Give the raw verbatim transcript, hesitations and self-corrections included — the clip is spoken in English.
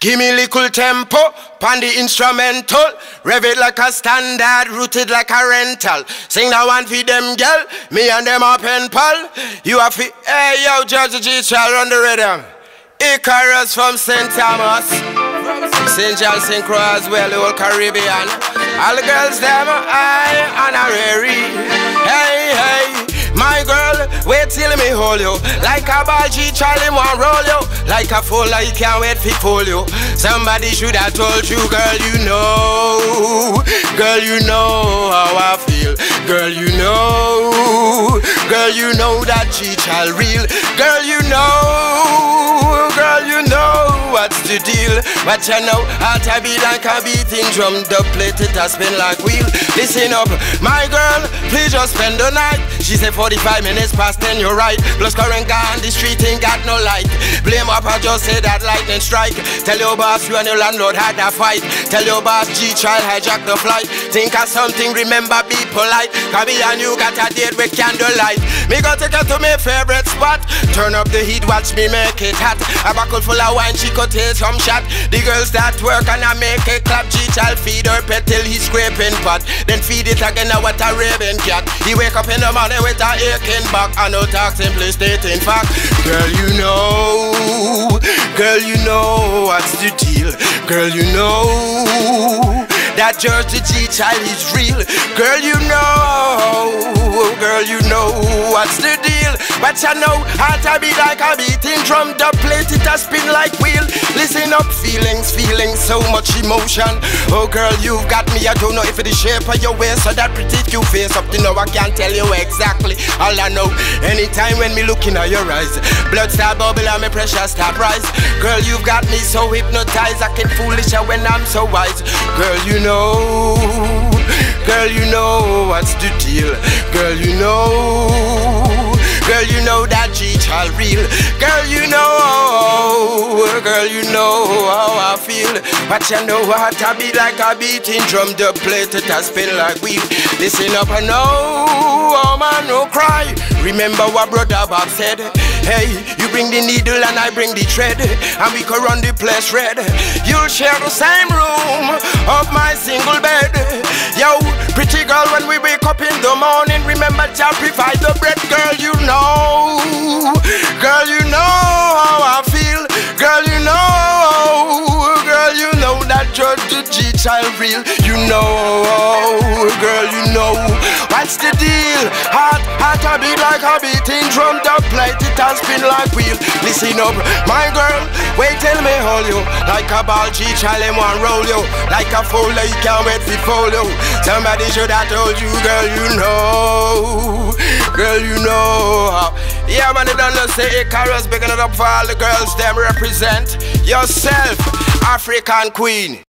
Give me little tempo, pan the instrumental. Rev it like a standard, rooted like a rental. Sing that one for them, girl. Me and them are pen pal. You are fi, hey yo, George the G.Child, run the rhythm. Ickarus from Saint Thomas. Saint John, Saint Croix as well, the whole Caribbean. All the girls, them, I, honorary. Hey, hey. My girl, wait till me hold you. Like a ball G-Child, him want roll you. Like a fool, he can't wait for pull you. Somebody should have told you, girl, you know. Girl, you know how I feel. Girl, you know. Girl, you know that G-Child real. Girl, you know. Girl, you know what's the deal. But you know, how to be like a beating drum. Dubplate it a spin like wheel. Listen up, my girl, please just spend the night. She said forty-five minutes past ten, you're right. Plus current guy on the street ain't got no light. Blame up, I just say that lightning strike. Tell your boss you and your landlord had a fight. Tell your boss G-Child hijacked the flight. Think of something, remember be polite. Cause me and you got a date with candlelight. Me go take her to my favorite spot. Turn up the heat, watch me make it hot. A buckle full of wine, she could taste some shot. The girls that work and I make it clap. G-Child feed her pet till he's scraping pot. Then feed it again, now what a raving cat. He wake up in the morning with a aching back. I no talk, simply stating fact. Girl, you know. Girl, you know what's the deal. Girl, you know that George the G.Child is real. Girl, you know. Girl, you know what's the deal. But you know how to be like a beating drum. Dubplate it a spin like wheel. Listen up, feelings, feelings, so much emotion. Oh girl, you've got me. I don't know if it's the shape of your waist or that pretty cute face. Up to now I can't tell you exactly. All I know, anytime when me looking at your eyes, blood start bubble and my pressure start rise. Girl, you've got me so hypnotized. I can foolish when I'm so wise. Girl, you know. Girl, you know what's the deal. Girl, you know. Girl, you know that G-Child real. Girl, you know. Girl, you know how I feel. But you know what I be like a beating drum. Dubplate it a spin like wheel. Listen up and know, oh man, no cry. Remember what brother Bob said. Hey, you bring the needle and I bring the thread, and we can run the place red. You'll share the same room of my single bed. Yo, pretty girl, when we wake up in the morning, remember to provide the bread. Girl, you know. Girl, you know how I feel. Girl, you know. Girl, you know that George the G.Child real. You know. Girl, you know. What's the deal? Heart, heart a beat like a beating drum. Dubplate it and spin like wheel. Listen up, my girl, wait till me hold you. Like a ball G-Child, him want roll you. Like a fool, you can't wait for fool you. Somebody should have told you, girl, you know. Girl, you know. Yeah, man, you don't know, say Ickarus, bigging it up for all the girls, them represent yourself, African queen.